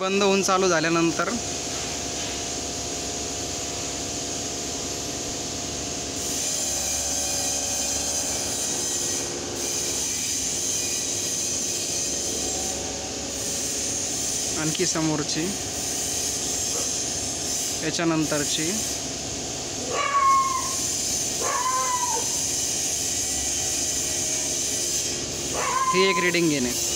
बंद होऊन चालू झाल्यानंतर आणखी समोरची, याच्यानंतरची, ही एक रीडिंग घेणे।